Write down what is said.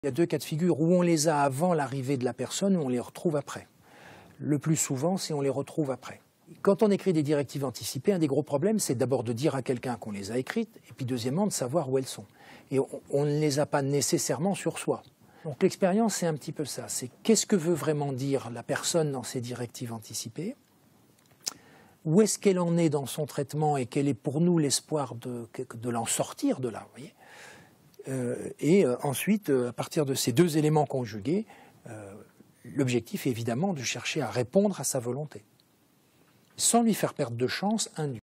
Il y a deux cas de figure où on les a avant l'arrivée de la personne, où on les retrouve après. Le plus souvent, c'est on les retrouve après. Quand on écrit des directives anticipées, un des gros problèmes, c'est d'abord de dire à quelqu'un qu'on les a écrites, et puis deuxièmement, de savoir où elles sont. Et on ne les a pas nécessairement sur soi. Donc l'expérience, c'est un petit peu ça. C'est qu'est-ce que veut vraiment dire la personne dans ces directives anticipées? Où est-ce qu'elle en est dans son traitement et quel est pour nous l'espoir de l'en sortir de là, vous voyez? Et ensuite, à partir de ces deux éléments conjugués, l'objectif est évidemment de chercher à répondre à sa volonté, sans lui faire perdre de chance indue.